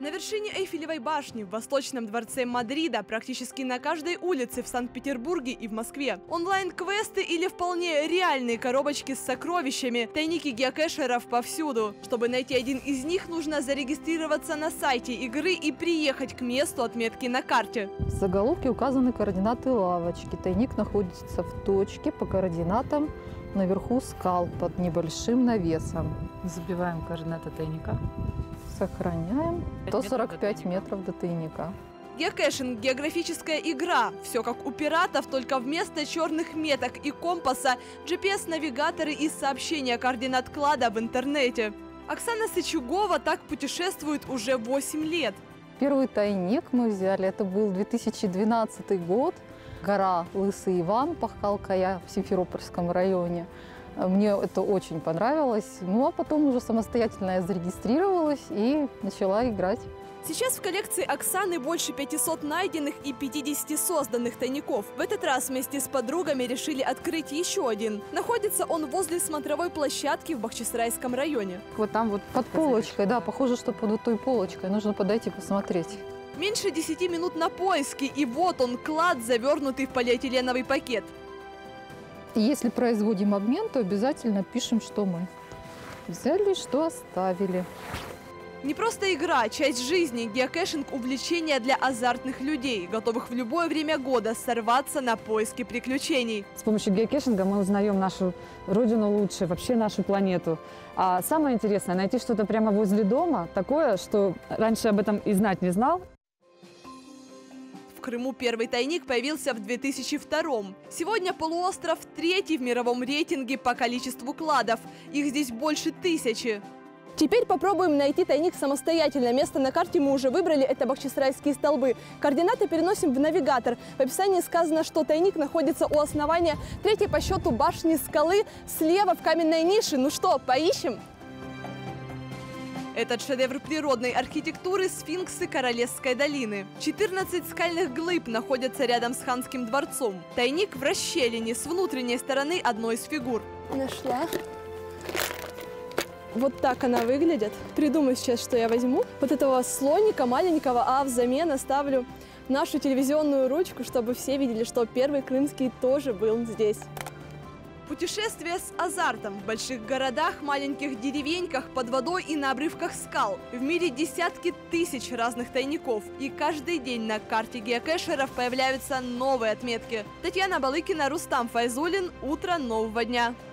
На вершине Эйфелевой башни, в Восточном дворце Мадрида, практически на каждой улице в Санкт-Петербурге и в Москве. Онлайн-квесты или вполне реальные коробочки с сокровищами, тайники геокэшеров повсюду. Чтобы найти один из них, нужно зарегистрироваться на сайте игры и приехать к месту отметки на карте. В заголовке указаны координаты лавочки. Тайник находится в точке по координатам наверху скал под небольшим навесом. Забиваем координаты тайника. Сохраняем. 145 метров до тайника. Геокэшинг – географическая игра. Все как у пиратов, только вместо черных меток и компаса – GPS-навигаторы и сообщения координат клада в интернете. Оксана Сычугова так путешествует уже 8 лет. Первый тайник мы взяли, это был 2012 год. Гора Лысый Иван, Пахкалкая в Симферопольском районе. Мне это очень понравилось. Ну а потом уже самостоятельно я зарегистрировалась и начала играть. Сейчас в коллекции Оксаны больше 500 найденных и 50 созданных тайников. В этот раз вместе с подругами решили открыть еще один. Находится он возле смотровой площадки в Бахчисарайском районе. Вот там вот Под полочкой, да, похоже, что под вот той полочкой. Нужно подойти посмотреть. Меньше 10 минут на поиски, и вот он, клад, завернутый в полиэтиленовый пакет. И если производим обмен, то обязательно пишем, что мы взяли, что оставили. Не просто игра, часть жизни, геокэшинг – увлечение для азартных людей, готовых в любое время года сорваться на поиски приключений. С помощью геокэшинга мы узнаем нашу родину лучше, вообще нашу планету. А самое интересное – найти что-то прямо возле дома, такое, что раньше об этом и знать не знал. В Крыму первый тайник появился в 2002-м. Сегодня полуостров третий в мировом рейтинге по количеству кладов. Их здесь больше 1000. Теперь попробуем найти тайник самостоятельно. Место на карте мы уже выбрали, это Бахчисарайские столбы. Координаты переносим в навигатор. В описании сказано, что тайник находится у основания третьей по счету башни скалы, слева в каменной нише. Ну что, поищем? Этот шедевр природной архитектуры – сфинксы Королевской долины. 14 скальных глыб находятся рядом с ханским дворцом. Тайник в расщелине с внутренней стороны одной из фигур. Нашла. Вот так она выглядит. Придумаю сейчас, что я возьму. Вот этого слоника маленького, а взамен оставлю нашу телевизионную ручку, чтобы все видели, что первый крымский тоже был здесь. Путешествие с азартом в больших городах, маленьких деревеньках, под водой и на обрывках скал. В мире десятки тысяч разных тайников. И каждый день на карте геокэшеров появляются новые отметки. Татьяна Балыкина, Рустам Файзулин. Утро нового дня.